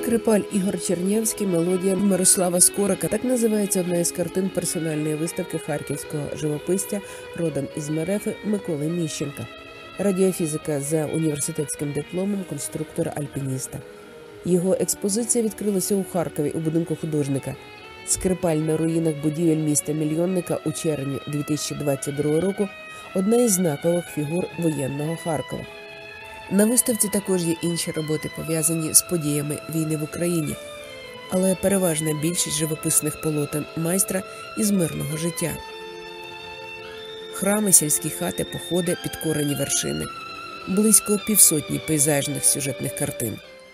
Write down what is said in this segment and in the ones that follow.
Скрипаль Ігор Чернявський, мелодія Мирослава Скорика. Так називається одна із картин персональної виставки харківського живописця, родом із Мерефи, Миколи Міщенка. Радіофізика за університетським дипломом конструктора-альпініста. Його експозиція відкрилася у Харкові у будинку художника. Скрипаль на руїнах будівель міста-мільйонника у червні 2022 року – одна із знакових фігур воєнного Харкова. На виставці також є інші роботи, пов'язані з подіями війни в Україні, але переважна більшість живописних полотен майстра із мирного життя. Храми, сільські хати, походи, підкорені вершини. Близько півсотні пейзажних сюжетних картин.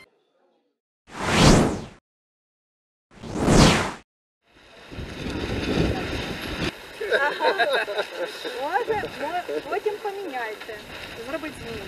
Може, потім поміняйте, зробить зміни.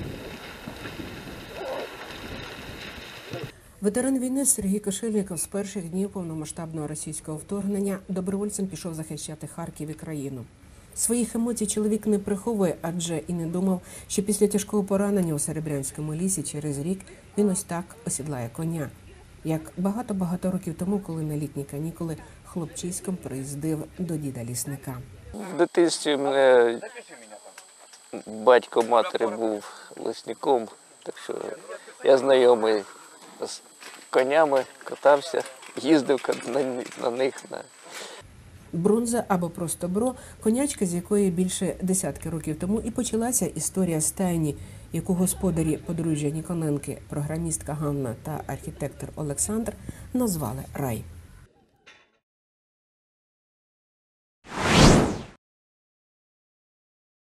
Ветеран війни Сергій Кошельніков з перших днів повномасштабного російського вторгнення добровольцем пішов захищати Харків і країну. Своїх емоцій чоловік не приховує, адже і не думав, що після тяжкого поранення у Серебрянському лісі через рік він ось так осідлає коня. Як багато-багато років тому, коли на літні канікули хлопчиськом приїздив до діда-лісника. В дитинстві мене батько матері був лісником, так що я знайомий з конями, катався, їздив на них. Брунза або просто Бро – конячка, з якої більше десятки років тому і почалася історія стайні, яку господарі подружжя Ніконенки, програмістка Ганна та архітектор Олександр назвали «Рай».